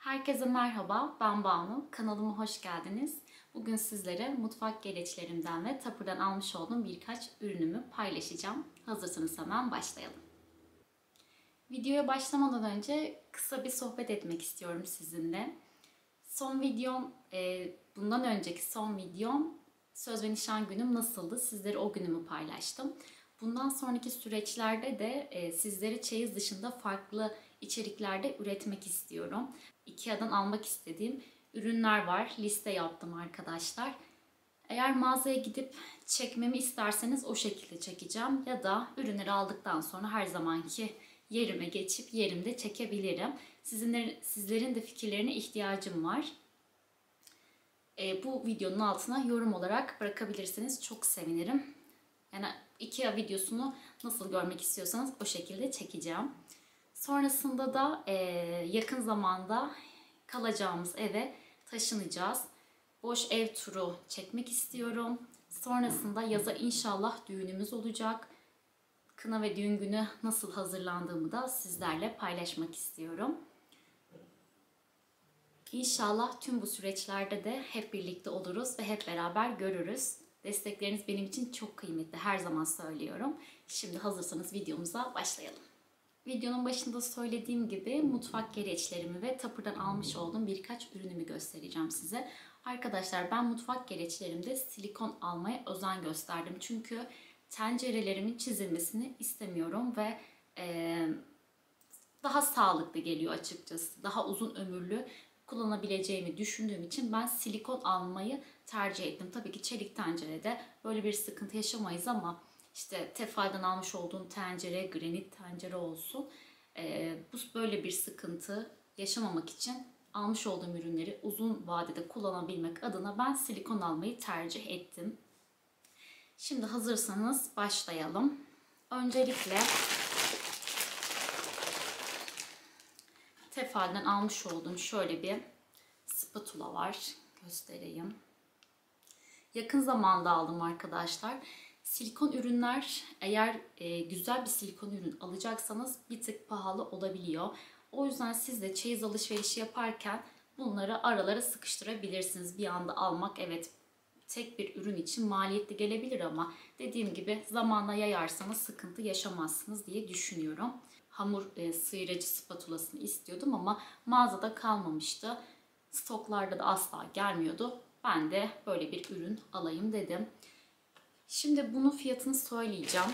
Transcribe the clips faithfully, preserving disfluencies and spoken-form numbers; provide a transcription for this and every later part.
Herkese merhaba, ben Banu. Kanalıma hoş geldiniz. Bugün sizlere mutfak gereçlerimden ve Tapır'dan almış olduğum birkaç ürünümü paylaşacağım. Hazırsanız hemen başlayalım. Videoya başlamadan önce kısa bir sohbet etmek istiyorum sizinle. Son videom, e, bundan önceki son videom söz ve nişan günüm nasıldı? Sizlere o günümü paylaştım. Bundan sonraki süreçlerde de e, sizleri çeyiz dışında farklı içeriklerde üretmek istiyorum. IKEA'dan almak istediğim ürünler var. Liste yaptım arkadaşlar. Eğer mağazaya gidip çekmemi isterseniz o şekilde çekeceğim. Ya da ürünleri aldıktan sonra her zamanki yerime geçip yerimde çekebilirim. Sizinlerin, sizlerin de fikirlerine ihtiyacım var. E, bu videonun altına yorum olarak bırakabilirseniz çok sevinirim. Yani IKEA videosunu nasıl görmek istiyorsanız o şekilde çekeceğim. Sonrasında da e, yakın zamanda kalacağımız eve taşınacağız. Boş ev turu çekmek istiyorum. Sonrasında yaza inşallah düğünümüz olacak. Kına ve düğün günü nasıl hazırlandığımı da sizlerle paylaşmak istiyorum. İnşallah tüm bu süreçlerde de hep birlikte oluruz ve hep beraber görürüz. Destekleriniz benim için çok kıymetli, her zaman söylüyorum. Şimdi hazırsanız videomuza başlayalım. Videonun başında söylediğim gibi mutfak gereçlerimi ve Tapır'dan almış olduğum birkaç ürünümü göstereceğim size. Arkadaşlar ben mutfak gereçlerimde silikon almaya özen gösterdim. Çünkü tencerelerimin çizilmesini istemiyorum ve e, daha sağlıklı geliyor açıkçası. Daha uzun ömürlü kullanabileceğimi düşündüğüm için ben silikon almayı tercih ettim. Tabii ki çelik tencerede böyle bir sıkıntı yaşamayız ama işte Tefal'den almış olduğum tencere, granit tencere olsun. Ee, bu böyle bir sıkıntı yaşamamak için almış olduğum ürünleri uzun vadede kullanabilmek adına ben silikon almayı tercih ettim. Şimdi hazırsanız başlayalım. Öncelikle Tefal'den almış olduğum şöyle bir spatula var. Göstereyim. Yakın zamanda aldım arkadaşlar. Silikon ürünler, eğer e, güzel bir silikon ürün alacaksanız bir tık pahalı olabiliyor. O yüzden siz de çeyiz alışverişi yaparken bunları aralara sıkıştırabilirsiniz. Bir anda almak evet tek bir ürün için maliyetli gelebilir ama dediğim gibi zamanla yayarsanız sıkıntı yaşamazsınız diye düşünüyorum. Hamur e, sıyırıcı spatulasını istiyordum ama mağazada kalmamıştı. Stoklarda da asla gelmiyordu. Ben de böyle bir ürün alayım dedim. Şimdi bunun fiyatını söyleyeceğim.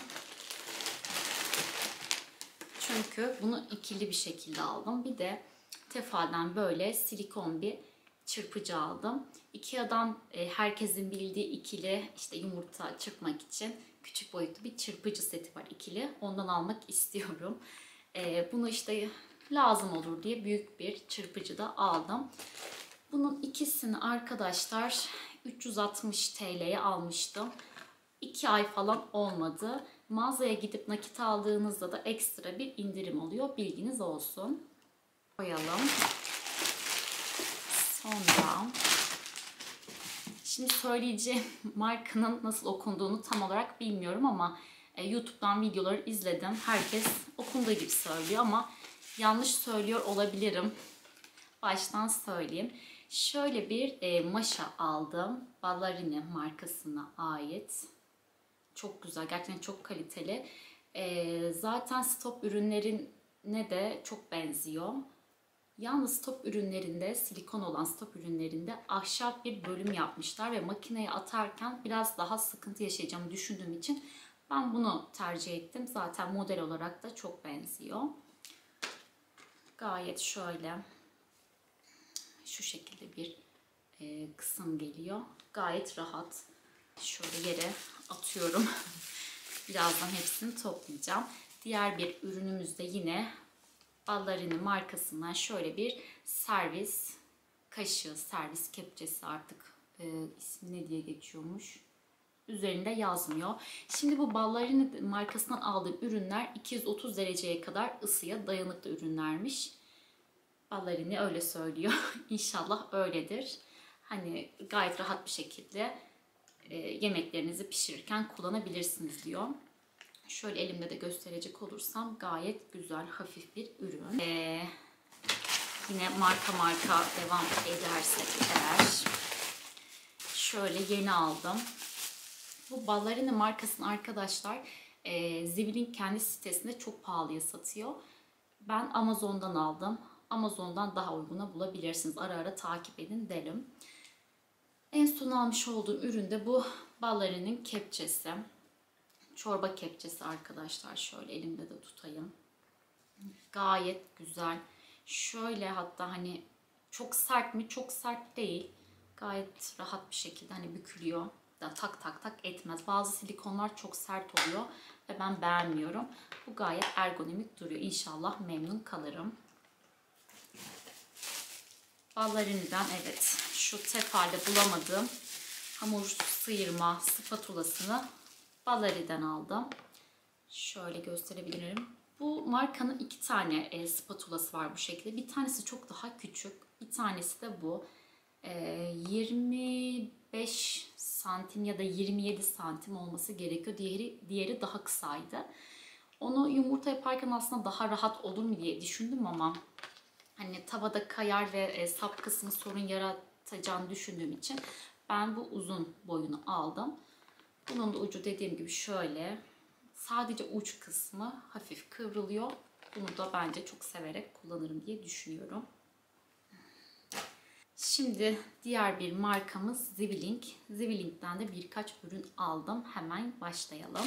Çünkü bunu ikili bir şekilde aldım. Bir de Tefal'den böyle silikon bir çırpıcı aldım. IKEA'dan e, herkesin bildiği ikili işte yumurta çırpmak için küçük boyutlu bir çırpıcı seti var ikili. Ondan almak istiyorum. E, bunu işte lazım olur diye büyük bir çırpıcı da aldım. Bunun ikisini arkadaşlar üç yüz altmış T L'ye almıştım. iki ay falan olmadı. Mağazaya gidip nakit aldığınızda da ekstra bir indirim oluyor. Bilginiz olsun. Koyalım. Sonra şimdi söyleyeceğim markanın nasıl okunduğunu tam olarak bilmiyorum ama e, YouTube'dan videoları izledim. Herkes okunduğu gibi söylüyor ama yanlış söylüyor olabilirim. Baştan söyleyeyim. Şöyle bir e, maşa aldım. Ballerina markasına ait. Çok güzel. Gerçekten çok kaliteli. E, zaten stop ürünlerine de çok benziyor. Yalnız stop ürünlerinde, silikon olan stop ürünlerinde ahşap bir bölüm yapmışlar ve makineye atarken biraz daha sıkıntı yaşayacağımı düşündüğüm için ben bunu tercih ettim. Zaten model olarak da çok benziyor. Gayet şöyle şu şekilde bir e, kısım geliyor. Gayet rahat. Şöyle yere atıyorum. Birazdan hepsini toplayacağım. Diğer bir ürünümüz de yine Ballerina markasından şöyle bir servis kaşığı, servis kepçesi artık e, ismi ne diye geçiyormuş. Üzerinde yazmıyor. Şimdi bu Ballerina markasından aldığım ürünler iki yüz otuz dereceye kadar ısıya dayanıklı ürünlermiş. Ballerina öyle söylüyor. İnşallah öyledir. Hani gayet rahat bir şekilde e, yemeklerinizi pişirirken kullanabilirsiniz diyor. Şöyle elimde de gösterecek olursam gayet güzel, hafif bir ürün. Ee, Yine marka marka devam edersek eğer. Şöyle yeni aldım. Bu Ballerina markasının arkadaşlar e, Zivilink kendi sitesinde çok pahalıya satıyor. Ben Amazon'dan aldım. Amazon'dan daha uyguna bulabilirsiniz. Ara ara takip edin derim. En son almış olduğum ürün de bu Ballerina'nın kepçesi. Çorba kepçesi arkadaşlar. Şöyle elimde de tutayım. Gayet güzel. Şöyle hatta hani çok sert mi? Çok sert değil. Gayet rahat bir şekilde hani bükülüyor. Da tak tak tak etmez. Bazı silikonlar çok sert oluyor ve ben beğenmiyorum. Bu gayet ergonomik duruyor. İnşallah memnun kalırım. Ballerina'dan evet şu tefalde bulamadığım hamur sıyırma spatulasını Ballerina'dan aldım. Şöyle gösterebilirim. Bu markanın iki tane e, spatulası var bu şekilde. Bir tanesi çok daha küçük. Bir tanesi de bu. E, yirmi beş santim ya da yirmi yedi santim olması gerekiyor. Diğeri, diğeri daha kısaydı. Onu yumurta yaparken aslında daha rahat olur mu diye düşündüm ama hani tavada kayar ve e, sap kısmı sorun yaratacağını düşündüğüm için ben bu uzun boyunu aldım. Bunun da ucu dediğim gibi şöyle. Sadece uç kısmı hafif kıvrılıyor. Bunu da bence çok severek kullanırım diye düşünüyorum. Şimdi diğer bir markamız Zivilink. Zivilink'ten de birkaç ürün aldım. Hemen başlayalım.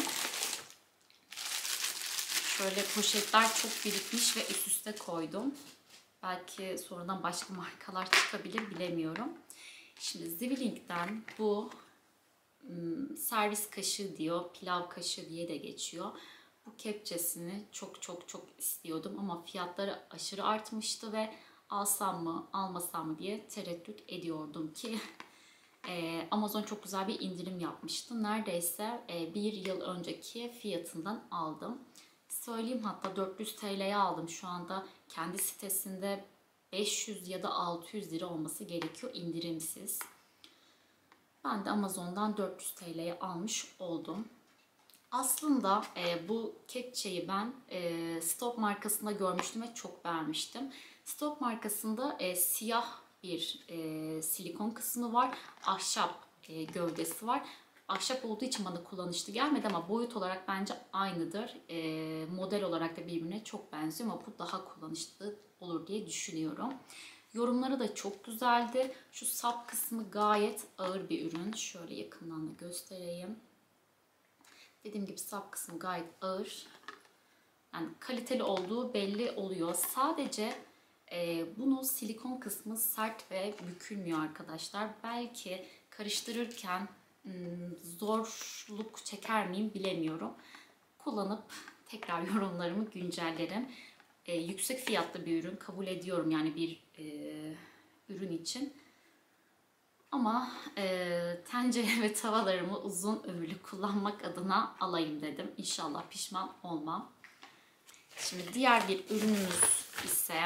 Şöyle poşetler çok birikmiş ve üst üste koydum. Belki sonradan başka markalar çıkabilir bilemiyorum. Şimdi Zivilink'ten bu servis kaşığı diyor, pilav kaşığı diye de geçiyor. Bu kepçesini çok çok çok istiyordum ama fiyatları aşırı artmıştı ve alsam mı almasam mı diye tereddüt ediyordum ki e, Amazon çok güzel bir indirim yapmıştı. Neredeyse e, bir yıl önceki fiyatından aldım. Söyleyeyim hatta dört yüz T L'ye aldım. Şu anda kendi sitesinde beş yüz ya da altı yüz lira olması gerekiyor indirimsiz. Ben de Amazon'dan dört yüz T L'ye almış oldum. Aslında e, bu kepçeyi ben e, Stop markasında görmüştüm ve çok beğenmiştim. Stop markasında e, siyah bir e, silikon kısmı var. Ahşap e, gövdesi var. Ahşap olduğu için bana kullanışlı gelmedi ama boyut olarak bence aynıdır. E, model olarak da birbirine çok benziyor ama bu daha kullanışlı olur diye düşünüyorum. Yorumları da çok güzeldi. Şu sap kısmı gayet ağır bir ürün. Şöyle yakından da göstereyim. Dediğim gibi sap kısmı gayet ağır. Yani kaliteli olduğu belli oluyor. Sadece e, bunun silikon kısmı sert ve bükülmüyor arkadaşlar. Belki karıştırırken ım, zorluk çeker miyim bilemiyorum. Kullanıp tekrar yorumlarımı güncellerim. E, yüksek fiyatlı bir ürün kabul ediyorum yani bir e, ürün için. Ama e, tencere ve tavalarımı uzun ömürlü kullanmak adına alayım dedim. İnşallah pişman olmam. Şimdi diğer bir ürünümüz ise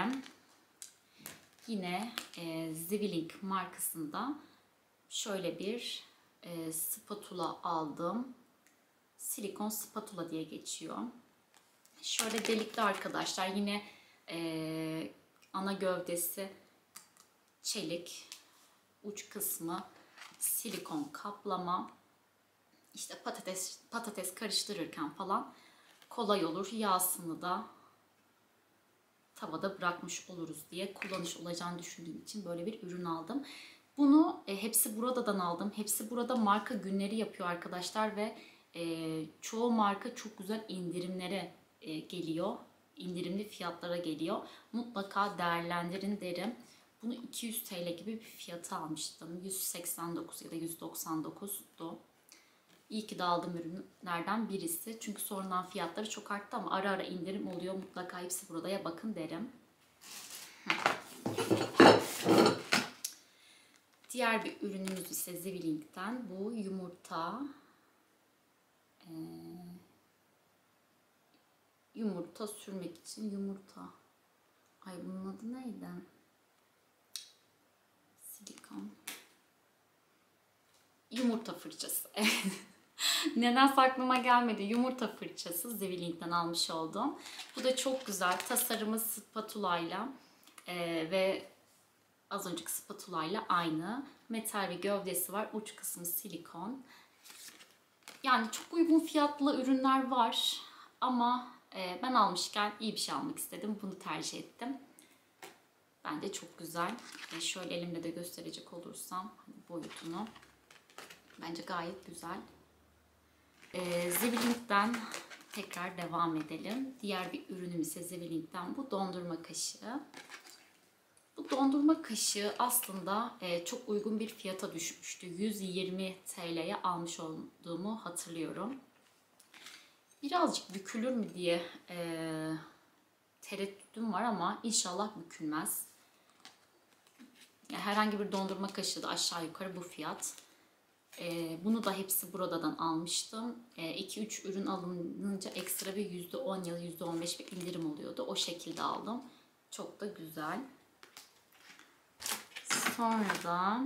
yine e, Zivilink markasında şöyle bir e, spatula aldım. Silikon spatula diye geçiyor. Şöyle delikli arkadaşlar. Yine e, ana gövdesi çelik. Uç kısmı silikon kaplama. İşte patates patates karıştırırken falan kolay olur. Yağsını da tavada bırakmış oluruz diye kullanış olacağını düşündüğüm için böyle bir ürün aldım. Bunu e, Hepsi Burada'dan aldım. Hepsi Burada marka günleri yapıyor arkadaşlar ve e, çoğu marka çok güzel indirimlere e, geliyor. İndirimli fiyatlara geliyor. Mutlaka değerlendirin derim. Bunu iki yüz T L gibi bir fiyata almıştım. yüz seksen dokuz ya da yüz doksan dokuzdu. İyi ki de aldığım ürünlerden birisi. Çünkü sonradan fiyatları çok arttı ama ara ara indirim oluyor. Mutlaka Hepsi Burada'ya bakın derim. Diğer bir ürünümüz ise Zivilink'ten. Bu yumurta. Ee, yumurta sürmek için yumurta. Ay bunun adı neydi? Silikon. Yumurta fırçası. Neden aklıma gelmedi? Yumurta fırçası Zivilink'ten almış oldum. Bu da çok güzel. Tasarımı spatulayla Ee, ve az önceki spatula ile aynı. Metal bir gövdesi var. Uç kısmı silikon. Yani çok uygun fiyatlı ürünler var. Ama e, ben almışken iyi bir şey almak istedim. Bunu tercih ettim. Bence çok güzel. E, şöyle elimle de gösterecek olursam boyutunu. Bence gayet güzel. E, Zwilling'den tekrar devam edelim. Diğer bir ürünüm ise Zwilling'den bu dondurma kaşığı. Bu dondurma kaşığı aslında e, çok uygun bir fiyata düşmüştü. yüz yirmi T L'ye almış olduğumu hatırlıyorum. Birazcık bükülür mü diye e, tereddütüm var ama inşallah bükülmez. Yani herhangi bir dondurma kaşığı da aşağı yukarı bu fiyat. E, bunu da hepsi buradan almıştım. iki üç e, ürün alınınca ekstra bir yüzde on ya da yüzde on beş bir indirim oluyordu. O şekilde aldım. Çok da güzel. Sonra da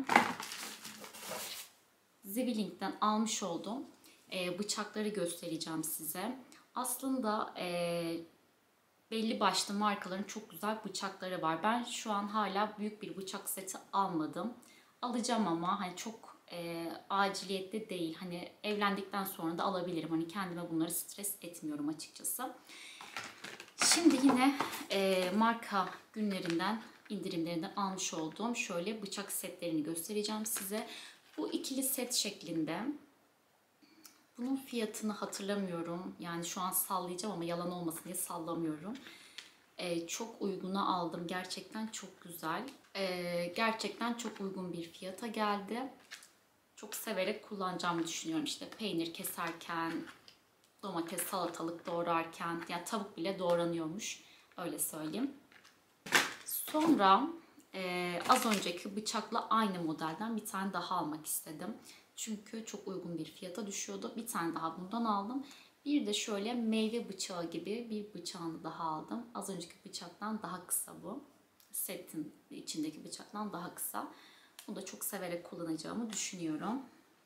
Zwilling'den almış olduğum e, bıçakları göstereceğim size. Aslında e, belli başlı markaların çok güzel bıçakları var. Ben şu an hala büyük bir bıçak seti almadım. Alacağım ama hani çok e, aciliyette değil. Hani evlendikten sonra da alabilirim. Hani kendime bunları stres etmiyorum açıkçası. Şimdi yine e, marka günlerinden, indirimlerinden almış olduğum şöyle bıçak setlerini göstereceğim size. Bu ikili set şeklinde. Bunun fiyatını hatırlamıyorum. Yani şu an sallayacağım ama yalan olmasın diye sallamıyorum. Ee, çok uyguna aldım. Gerçekten çok güzel. Ee, gerçekten çok uygun bir fiyata geldi. Çok severek kullanacağımı düşünüyorum. İşte peynir keserken, domates, salatalık doğrarken, yani tavuk bile doğranıyormuş. Öyle söyleyeyim. Sonra e, az önceki bıçakla aynı modelden bir tane daha almak istedim. Çünkü çok uygun bir fiyata düşüyordu. Bir tane daha bundan aldım. Bir de şöyle meyve bıçağı gibi bir bıçağını daha aldım. Az önceki bıçaktan daha kısa bu. Setin içindeki bıçaktan daha kısa. Bunu da çok severek kullanacağımı düşünüyorum.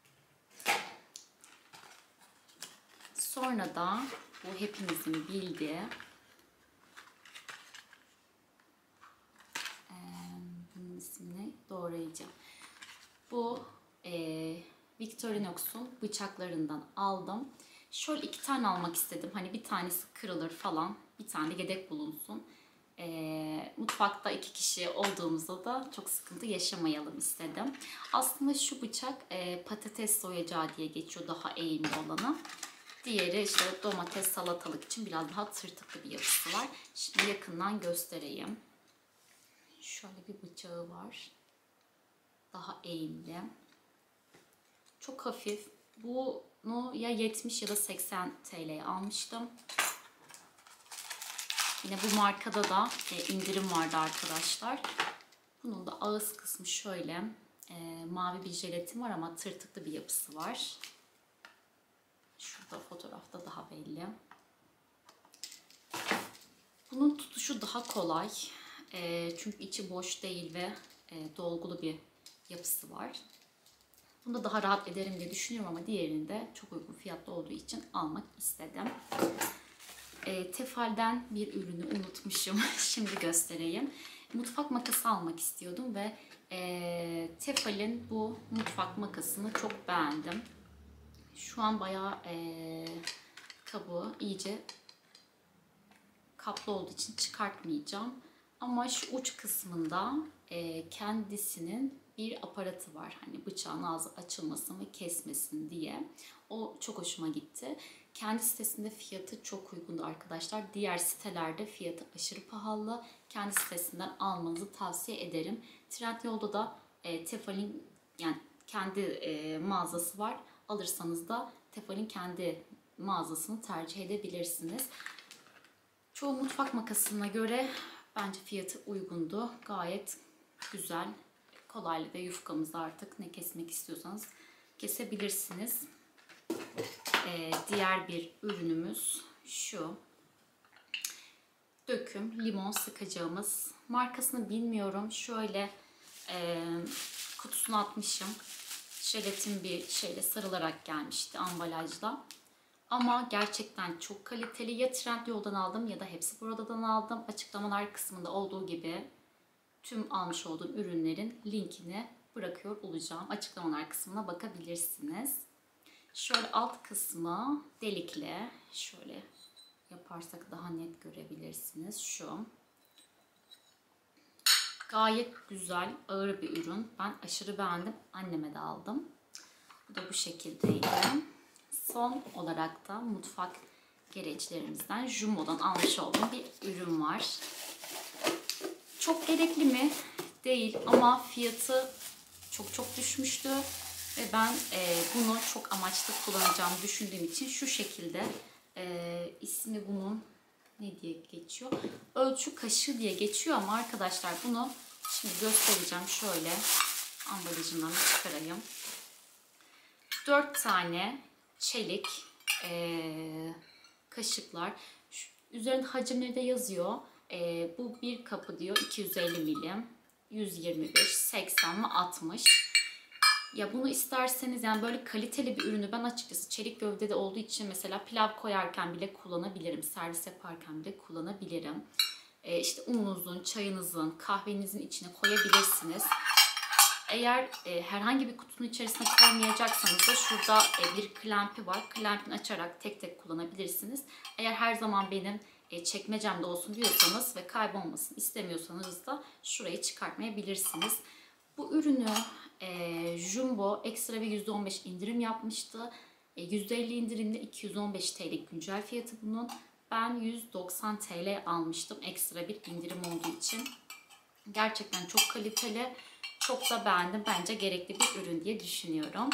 Sonra da bu hepimizin bildiği ee, bunun ismini doğrayacağım. Bu e, Victorinox'un bıçaklarından aldım. Şöyle iki tane almak istedim. Hani bir tanesi kırılır falan. Bir tane yedek bulunsun. E, mutfakta iki kişi olduğumuzda da çok sıkıntı yaşamayalım istedim. Aslında şu bıçak e, patates soyacağı diye geçiyor, daha eğimli olanı. Diğeri işte domates, salatalık için biraz daha tırtıklı bir yapısı var. Şimdi yakından göstereyim. Şöyle bir bıçağı var. Daha eğimli. Çok hafif. Bunu ya yetmiş ya da seksen T L'ye almıştım. Yine bu markada da e, indirim vardı arkadaşlar. Bunun da ağız kısmı şöyle. E, mavi bir jelatin var ama tırtıklı bir yapısı var. Şurada fotoğrafta daha belli. Bunun tutuşu daha kolay. E, çünkü içi boş değil ve e, dolgulu bir yapısı var. Bunda daha rahat ederim diye düşünüyorum ama diğerinde çok uygun fiyatlı olduğu için almak istedim. E, Tefal'den bir ürünü unutmuşum. Şimdi göstereyim. Mutfak makası almak istiyordum ve e, Tefal'in bu mutfak makasını çok beğendim. Şu an bayağı e, kabuğu iyice kaplı olduğu için çıkartmayacağım. Ama şu uç kısmında e, kendisinin bir aparatı var. Hani bıçağın ağzı açılmasın ve kesmesin diye. O çok hoşuma gitti. Kendi sitesinde fiyatı çok uygundu arkadaşlar. Diğer sitelerde fiyatı aşırı pahalı. Kendi sitesinden almanızı tavsiye ederim. Trendyol'da da e, Tefal'in yani kendi e, mağazası var. Alırsanız da Tefal'in kendi mağazasını tercih edebilirsiniz. Çoğu mutfak makasına göre bence fiyatı uygundu. Gayet güzel. Kolaylıkla yufkamızda artık ne kesmek istiyorsanız kesebilirsiniz. Ee, diğer bir ürünümüz şu. Döküm limon sıkacağımız. Markasını bilmiyorum. Şöyle e, kutusunu atmışım. Jelatin bir şeyle sarılarak gelmişti ambalajda. Ama gerçekten çok kaliteli. Ya Trendyol'dan aldım ya da hepsi buradan aldım. Açıklamalar kısmında olduğu gibi tüm almış olduğum ürünlerin linkini bırakıyor olacağım. Açıklamalar kısmına bakabilirsiniz. Şöyle alt kısmı delikli. Şöyle yaparsak daha net görebilirsiniz. Şu. Gayet güzel, ağır bir ürün. Ben aşırı beğendim. Anneme de aldım. Bu da bu şekildeydi. Son olarak da mutfak gereçlerimizden Jumbo'dan almış olduğum bir ürün var. Çok gerekli mi? Değil ama fiyatı çok çok düşmüştü. Ve ben e, bunu çok amaçlı kullanacağımı düşündüğüm için şu şekilde e, ismi bunun ne diye geçiyor? Ölçü kaşığı diye geçiyor ama arkadaşlar bunu şimdi göstereceğim. Şöyle ambalajından çıkarayım. dört tane çelik e, kaşıklar. Şu, üzerinde hacimleri de yazıyor. E, bu bir kapı diyor iki yüz elli milim, yüz yirmi beş, seksen ve altmış. Ya bunu isterseniz yani böyle kaliteli bir ürünü ben açıkçası çelik gövdede olduğu için mesela pilav koyarken bile kullanabilirim. Servis yaparken bile kullanabilirim. E, işte ununuzun, çayınızın, kahvenizin içine koyabilirsiniz. Eğer e, herhangi bir kutunun içerisine koymayacaksanız da şurada e, bir klempi var. Klempini açarak tek tek kullanabilirsiniz. Eğer her zaman benim e, çekmecemde olsun diyorsanız ve kaybolmasını istemiyorsanız da şurayı çıkartmayabilirsiniz. Bu ürünü e, Jumbo ekstra bir yüzde on beş indirim yapmıştı. E, yüzde elli indirimde iki yüz on beş T L güncel fiyatı bunun. Ben yüz doksan T L almıştım ekstra bir indirim olduğu için. Gerçekten çok kaliteli. Çok da beğendim. Bence gerekli bir ürün diye düşünüyorum.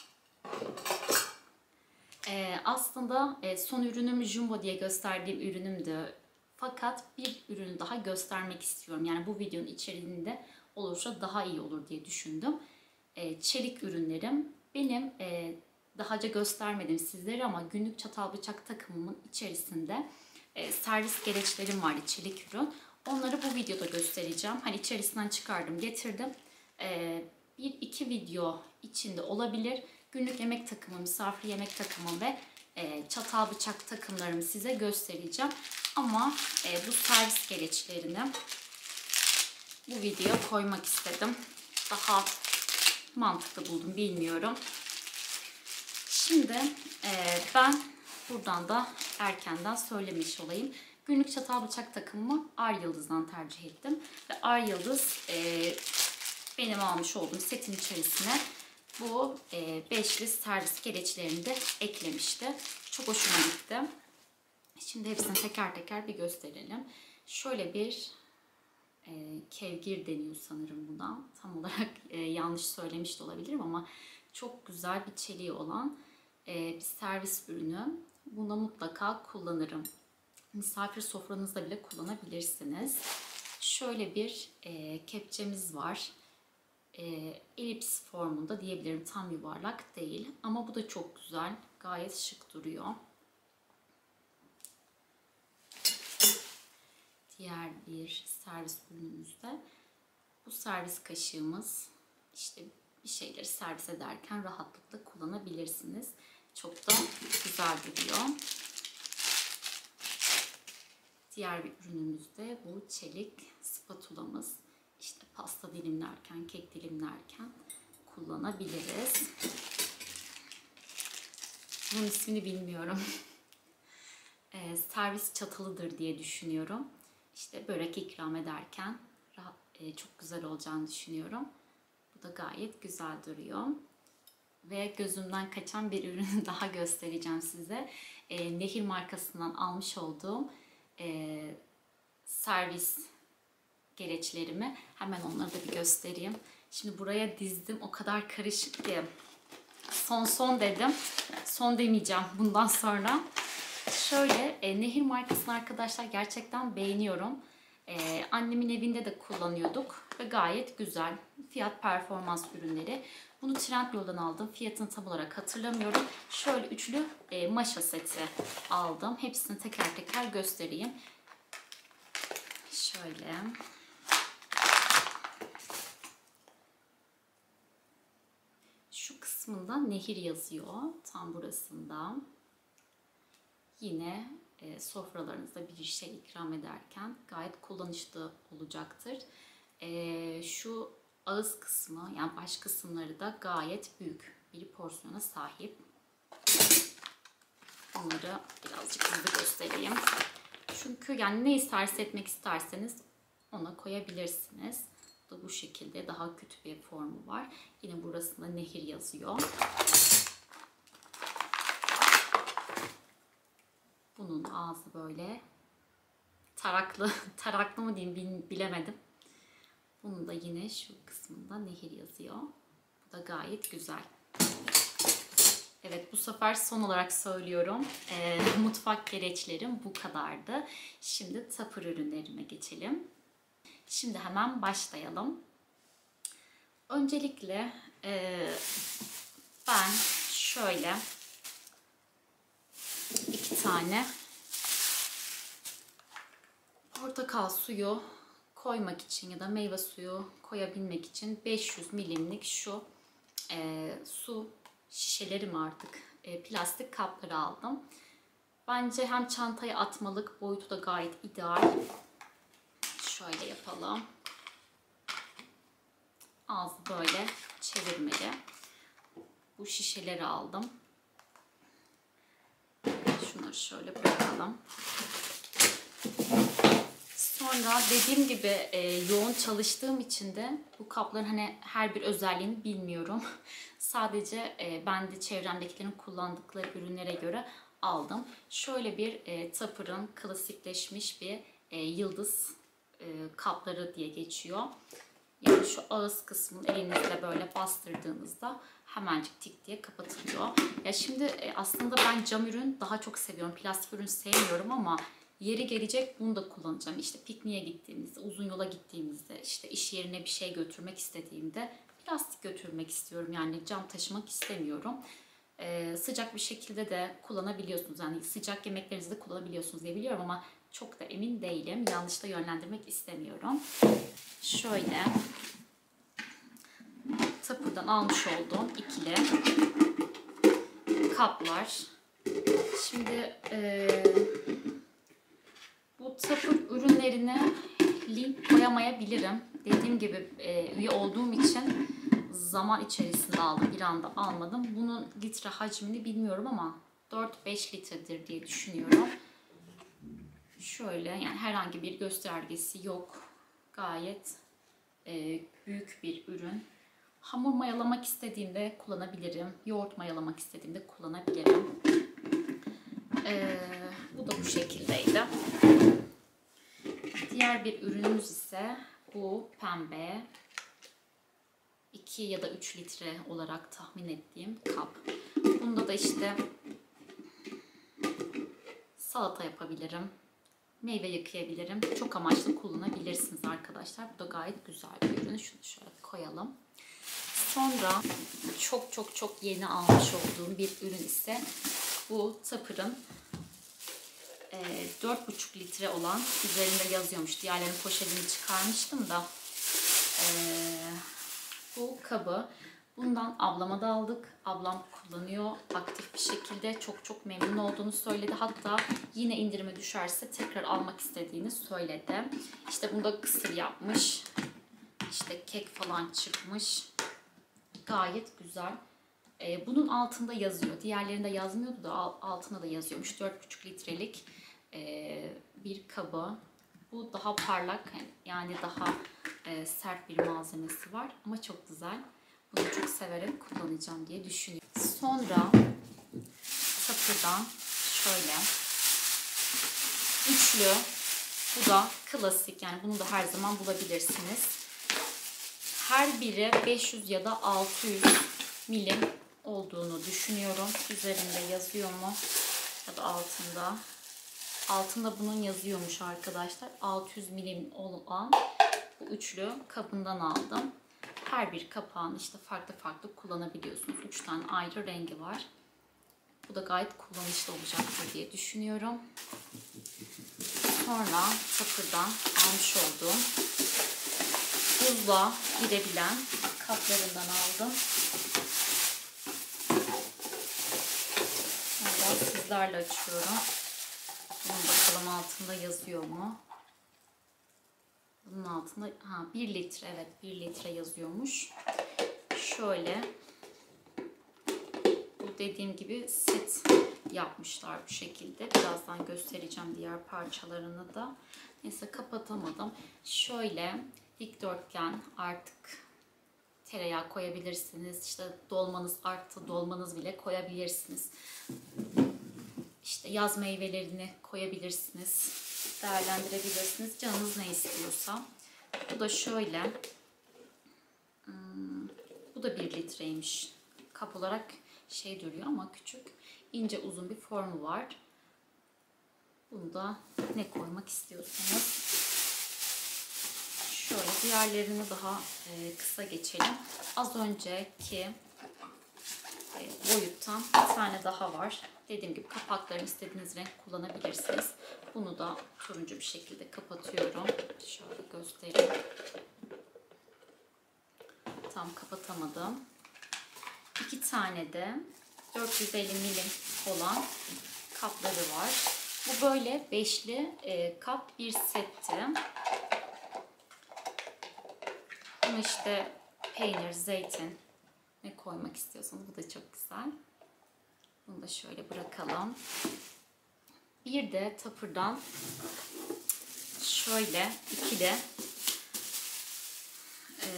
Ee, aslında e, son ürünüm Jumbo diye gösterdiğim ürünümdü. Fakat bir ürünü daha göstermek istiyorum. Yani bu videonun içeriğinde olursa daha iyi olur diye düşündüm. E, çelik ürünlerim. Benim e, daha önce göstermedim sizlere ama günlük çatal bıçak takımımın içerisinde e, servis gereçlerim vardı çelik ürün. Onları bu videoda göstereceğim. Hani içerisinden çıkardım, getirdim. Ee, bir iki video içinde olabilir. Günlük yemek takımı, misafir yemek takımı ve e, çatal bıçak takımlarımı size göstereceğim. Ama e, bu servis gereçlerini bu videoya koymak istedim. Daha mantıklı buldum, bilmiyorum. Şimdi e, ben buradan da erkenden söylemiş olayım. Günlük çatal bıçak takımımı Ar Yıldız'dan tercih ettim. Ve Ar Yıldız e, benim almış olduğum setin içerisine bu e, beşli servis gereçlerini de eklemişti. Çok hoşuma gitti. Şimdi hepsini teker teker bir gösterelim. Şöyle bir e, kevgir deniyor sanırım buna. Tam olarak e, yanlış söylemiş de olabilirim ama çok güzel bir çeliği olan e, bir servis ürünü. Bunu mutlaka kullanırım. Misafir sofranızda bile kullanabilirsiniz. Şöyle bir e, kepçemiz var. E, elips formunda diyebilirim. Tam yuvarlak değil. Ama bu da çok güzel. Gayet şık duruyor. Diğer bir servis ürünümüzde. Bu servis kaşığımız. İşte bir şeyleri servis ederken rahatlıkla kullanabilirsiniz. Çok da güzel duruyor. Diğer bir ürünümüz de bu çelik spatulamız. İşte pasta dilimlerken, kek dilimlerken kullanabiliriz. Bunun ismini bilmiyorum. e, servis çatalıdır diye düşünüyorum. İşte börek ikram ederken rahat, e, çok güzel olacağını düşünüyorum. Bu da gayet güzel duruyor. Ve gözümden kaçan bir ürünü daha göstereceğim size. E, Nehir markasından almış olduğum e, servis gereçlerimi. Hemen onları da bir göstereyim. Şimdi buraya dizdim. O kadar karışık ki. Son son dedim. Son demeyeceğim bundan sonra. Şöyle e, Nehir markasını arkadaşlar gerçekten beğeniyorum. E, annemin evinde de kullanıyorduk. Ve gayet güzel. Fiyat performans ürünleri. Bunu Trendyol'dan aldım. Fiyatını tam olarak hatırlamıyorum. Şöyle üçlü e, maşa seti aldım. Hepsini teker teker göstereyim. Şöyle. Şu kısmında Nehir yazıyor. Tam burasında. Yine e, sofralarınızda bir şey ikram ederken gayet kullanışlı olacaktır. Ee, şu ağız kısmı, yani baş kısımları da gayet büyük bir porsiyona sahip. Bunları birazcık hızlı göstereyim. Çünkü yani ne servis etmek isterseniz ona koyabilirsiniz. Bu da bu şekilde daha kötü bir formu var. Yine burasında nehir yazıyor. Bunun ağzı böyle taraklı, taraklı mı diyeyim bilemedim. Bunun da yine şu kısmında nehir yazıyor. Bu da gayet güzel. Evet, bu sefer son olarak söylüyorum. E, mutfak gereçlerim bu kadardı. Şimdi tapır ürünlerime geçelim. Şimdi hemen başlayalım. Öncelikle e, ben şöyle iki tane portakal suyu koymak için ya da meyve suyu koyabilmek için beş yüz milimlik şu e, su şişeleri mi artık e, plastik kapları aldım. Bence hem çantaya atmalık, boyutu da gayet ideal. Şöyle yapalım. Ağzı böyle çevirmeli. Bu şişeleri aldım. Şunları şöyle bırakalım. Sonra dediğim gibi e, yoğun çalıştığım için de bu kapların hani her bir özelliğini bilmiyorum. Sadece e, ben de çevremdekilerin kullandıkları ürünlere göre aldım. Şöyle bir e, Tupper'ın klasikleşmiş bir e, yıldız e, kapları diye geçiyor. Yani şu ağız kısmını elinizle böyle bastırdığınızda hemencik tik diye kapatılıyor. Ya şimdi e, aslında ben cam ürün daha çok seviyorum. Plastik ürün sevmiyorum ama yeri gelecek bunu da kullanacağım. İşte pikniğe gittiğimizde, uzun yola gittiğimizde, işte iş yerine bir şey götürmek istediğimde plastik götürmek istiyorum. Yani cam taşımak istemiyorum. Ee, sıcak bir şekilde de kullanabiliyorsunuz. Yani sıcak yemeklerinizi de kullanabiliyorsunuz diye biliyorum ama çok da emin değilim. Yanlış da yönlendirmek istemiyorum. Şöyle Tupper'dan almış olduğum ikili kaplar. Şimdi eee bu Tupper ürünlerine link koyamayabilirim. Dediğim gibi e, üye olduğum için zaman içerisinde aldım. Bir anda almadım. Bunun litre hacmini bilmiyorum ama dört beş litredir diye düşünüyorum. Şöyle yani herhangi bir göstergesi yok. Gayet e, büyük bir ürün. Hamur mayalamak istediğimde kullanabilirim. Yoğurt mayalamak istediğimde kullanabilirim. E, bu da bu şekildeydi. Diğer bir ürünümüz ise bu pembe iki ya da üç litre olarak tahmin ettiğim kap. Bunda da işte salata yapabilirim, meyve yıkayabilirim. Çok amaçlı kullanabilirsiniz arkadaşlar. Bu da gayet güzel bir ürün. Şunu şöyle koyalım. Sonra çok çok çok yeni almış olduğum bir ürün ise bu Tupper'ın dört buçuk litre olan, üzerinde yazıyormuş. Diğerlerinin poşetini çıkarmıştım da e, bu kabı bundan ablama da aldık. Ablam kullanıyor aktif bir şekilde. Çok çok memnun olduğunu söyledi. Hatta yine indirime düşerse tekrar almak istediğini söyledi. İşte bunda kısır yapmış. İşte kek falan çıkmış. Gayet güzel. E, bunun altında yazıyor. Diğerlerinde yazmıyordu da altında da yazıyormuş. dört buçuk litrelik e, bir kabı. Bu daha parlak, yani daha e, sert bir malzemesi var ama çok güzel. Bunu çok severek kullanacağım diye düşünüyorum. Sonra Tupper'dan şöyle üçlü, bu da klasik, yani bunu da her zaman bulabilirsiniz. Her biri beş yüz ya da altı yüz milim olduğunu düşünüyorum. Üzerinde yazıyor mu? Ya da altında. Altında bunun yazıyormuş arkadaşlar. altı yüz milim olan bu üçlü kabından aldım. Her bir kapağını işte farklı farklı kullanabiliyorsunuz. üç tane ayrı rengi var. Bu da gayet kullanışlı olacaktır diye düşünüyorum. Sonra Tupper'dan almış olduğum buzluğa girebilen kaplarından aldım. Sonra sizlerle açıyorum. Bunun bakalım altında yazıyor mu? Bunun altında ha, bir litre, evet bir litre yazıyormuş. Şöyle bu dediğim gibi set yapmışlar bu şekilde. Birazdan göstereceğim diğer parçalarını da. Neyse kapatamadım. Şöyle dikdörtgen, artık tereyağı koyabilirsiniz. İşte dolmanız arttı, dolmanız bile koyabilirsiniz. İşte yaz meyvelerini koyabilirsiniz. Değerlendirebilirsiniz. Canınız ne istiyorsa. Bu da şöyle. Hmm, bu da bir litreymiş. Kap olarak şey duruyor ama küçük. İnce uzun bir formu var. Bunu da ne koymak istiyorsanız. Şöyle diğerlerini daha e, kısa geçelim. Az önceki e, boyuttan bir tane daha var. Dediğim gibi kapaklarını istediğiniz renk kullanabilirsiniz. Bunu da turuncu bir şekilde kapatıyorum. Şöyle göstereyim. Tam kapatamadım. İki tane de dört yüz elli milim olan kapları var. Bu böyle beşli e, kap bir setti. Ama işte peynir, zeytin ne koymak istiyorsanız bu da çok güzel. Bunu da şöyle bırakalım. Bir de Tupper'dan şöyle ikili e,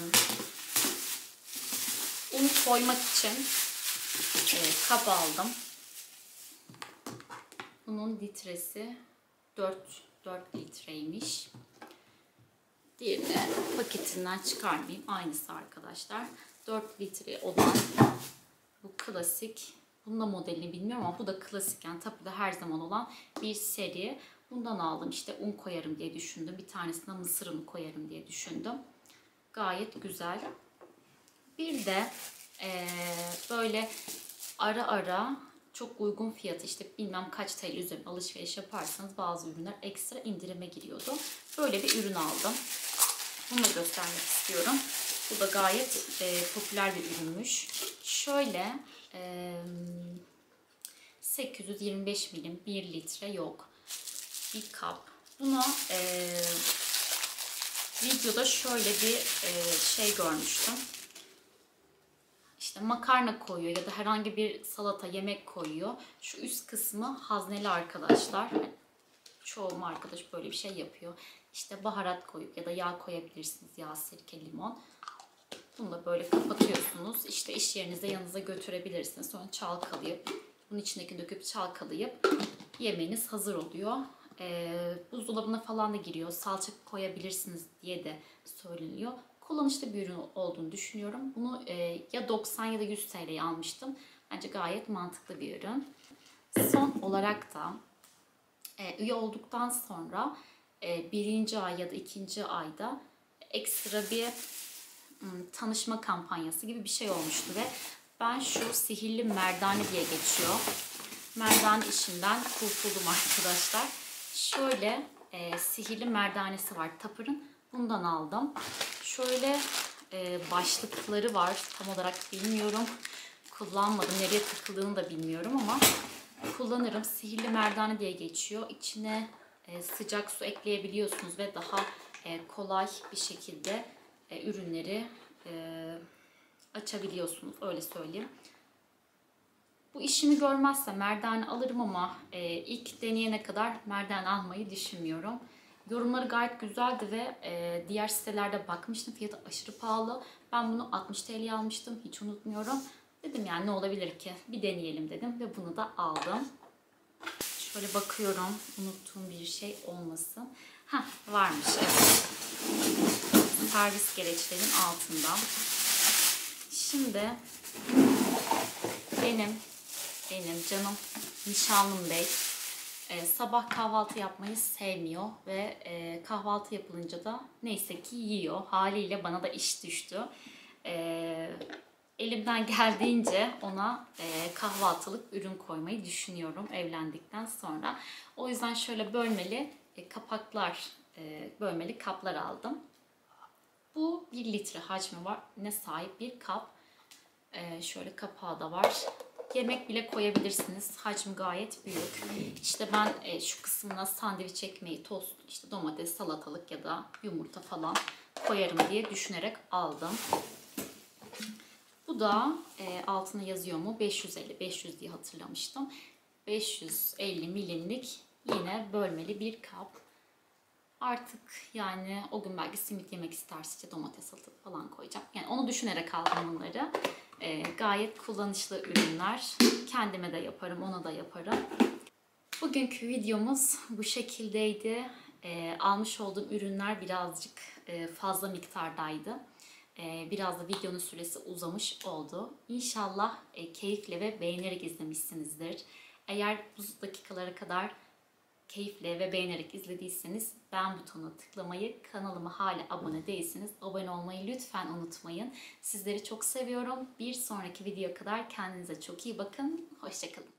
un koymak için e, kap aldım. Bunun litresi dört litreymiş. Diğerini paketinden çıkarmayayım. Aynısı arkadaşlar. dört litre olan bu klasik. Bunun da modelini bilmiyorum ama bu da klasik. Yani Tupper'da her zaman olan bir seri. Bundan aldım. İşte un koyarım diye düşündüm. Bir tanesine mısır unu koyarım diye düşündüm. Gayet güzel. Bir de ee, böyle ara ara çok uygun fiyatı, işte bilmem kaç T L üzerine alışveriş yaparsanız bazı ürünler ekstra indirime giriyordu. Böyle bir ürün aldım. Bunu da göstermek istiyorum. Bu da gayet e, popüler bir ürünmüş. Şöyle e, sekiz yüz yirmi beş milim bir litre yok. Bir kap. Buna e, videoda şöyle bir e, şey görmüştüm. İşte makarna koyuyor ya da herhangi bir salata, yemek koyuyor. Şu üst kısmı hazneli arkadaşlar. Çoğu arkadaş böyle bir şey yapıyor. İşte baharat koyup ya da yağ koyabilirsiniz. Yağ, sirke, limon. Bunu da böyle kapatıyorsunuz. İşte iş yerinize, yanınıza götürebilirsiniz. Sonra çalkalayıp, bunun içindeki döküp çalkalayıp yemeğiniz hazır oluyor. Ee, buzdolabına falan da giriyor. Salça koyabilirsiniz diye de söyleniyor. Kullanışlı bir ürün olduğunu düşünüyorum. Bunu e, ya doksan ya da yüz T L'ye almıştım. Bence gayet mantıklı bir ürün. Son olarak da e, üye olduktan sonra e, birinci ay ya da ikinci ayda ekstra bir m, tanışma kampanyası gibi bir şey olmuştu ve ben şu sihirli merdane diye geçiyor. Merdane işinden kurtuldum arkadaşlar. Şöyle e, sihirli merdanesi var Tupper'ın. Bundan aldım. Şöyle e, başlıkları var. Tam olarak bilmiyorum. Kullanmadım. Nereye takıldığını da bilmiyorum ama kullanırım. Sihirli merdane diye geçiyor. İçine e, sıcak su ekleyebiliyorsunuz ve daha e, kolay bir şekilde e, ürünleri e, açabiliyorsunuz. Öyle söyleyeyim. Bu işimi görmezse merdane alırım ama e, ilk deneyene kadar merdane almayı düşünmüyorum. Yorumları gayet güzeldi ve e, diğer sitelerde bakmıştım. Fiyatı aşırı pahalı. Ben bunu altmış T L'ye almıştım. Hiç unutmuyorum. Dedim yani ne olabilir ki? Bir deneyelim dedim ve bunu da aldım. Şöyle bakıyorum. Unuttuğum bir şey olmasın. Heh, varmış. Evet. Servis gereçlerin altında. Şimdi benim benim canım nişanlım bey e, sabah kahvaltı yapmayı sevmiyor ve e, kahvaltı yapılınca da neyse ki yiyor. Haliyle bana da iş düştü. E, elimden geldiğince ona e, kahvaltılık ürün koymayı düşünüyorum evlendikten sonra. O yüzden şöyle bölmeli e, kapaklar, e, bölmeli kaplar aldım. Bu bir litre hacmi var ne sahip bir kap. E, şöyle kapağı da var. yemek bile koyabilirsiniz. Hacmi gayet büyük. İşte ben e, şu kısmına sandviç ekmeği, tost, işte domates, salatalık ya da yumurta falan koyarım diye düşünerek aldım. Bu da e, altına yazıyor mu? beş yüz elli, beş yüz diye hatırlamıştım. beş yüz elli milimlik yine bölmeli bir kap. Artık yani o gün belki simit yemek isterse işte domates salatalık falan koyacağım. Yani onu düşünerek aldım bunları. E, gayet kullanışlı ürünler. Kendime de yaparım, ona da yaparım. Bugünkü videomuz bu şekildeydi. E, almış olduğum ürünler birazcık e, fazla miktardaydı. E, biraz da videonun süresi uzamış oldu. İnşallah e, keyifle ve beğenerek izlemişsinizdir. Eğer bu dakikalara kadar keyifle ve beğenerek izlediyseniz beğen butonuna tıklamayı, kanalıma hala abone değilseniz abone olmayı lütfen unutmayın. Sizleri çok seviyorum. Bir sonraki videoya kadar kendinize çok iyi bakın. Hoşça kalın.